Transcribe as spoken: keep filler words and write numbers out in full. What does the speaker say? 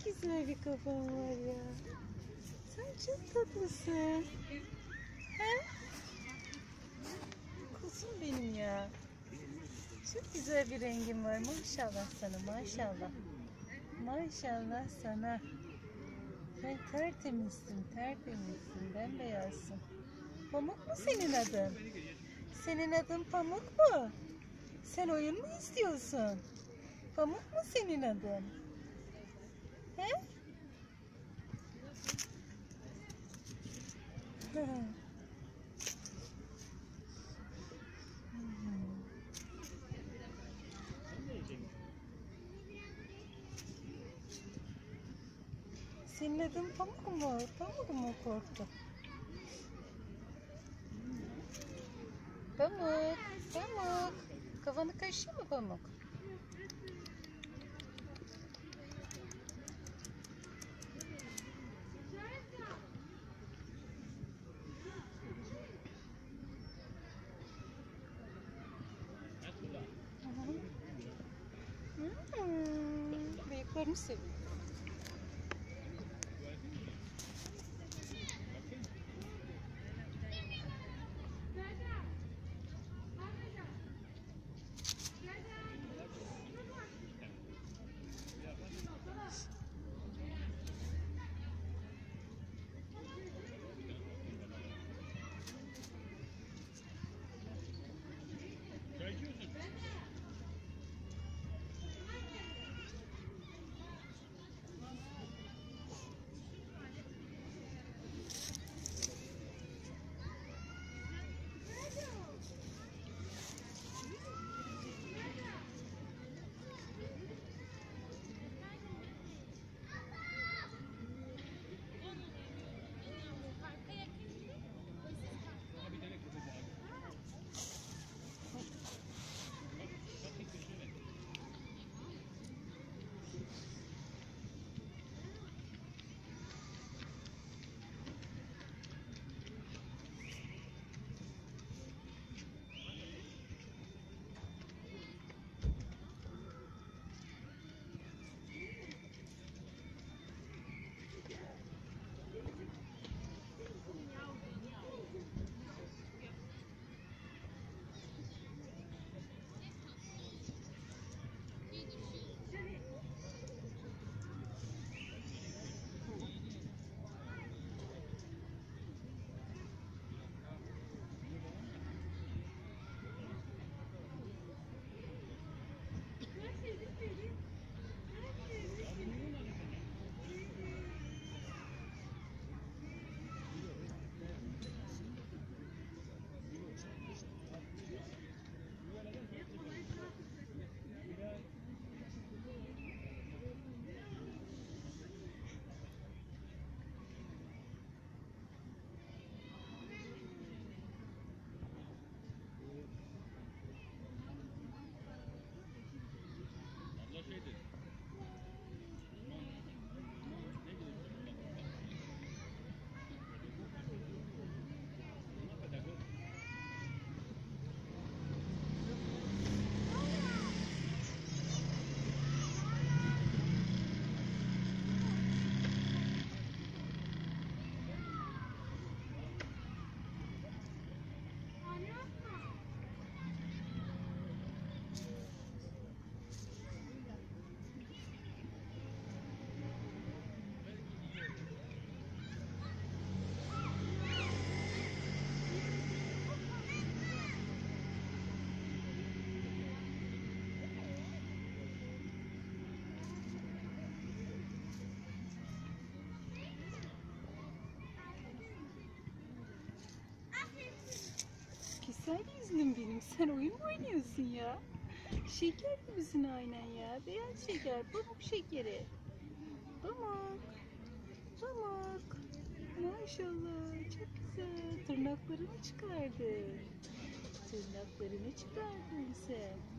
Çok güzel bir kafan var ya. Sen çok tatlısın. He? Kuzum benim ya. Çok güzel bir rengin var. Maşallah sana, maşallah. Maşallah sana. Sen tertemizsin, tertemizsin, bembeyazsın. Pamuk mu senin adın? Senin adın Pamuk mu? Sen oyun mu istiyorsun? Pamuk mu senin adın? He? Senin adın Pamuk mu? Pamuk mu korktu? Pamuk, Pamuk. Kafanı kaşıyor mu Pamuk? Hmm, bıyıklarını seviyor. Güzel yüzlüm benim. Sen oyun mu oynuyorsun ya? Şeker gibisin aynen ya. Beyaz şeker, pamuk şekeri. Pamuk. Pamuk. Maşallah. Çok güzel. Tırnaklarını çıkardı. Tırnaklarını çıkardın sen.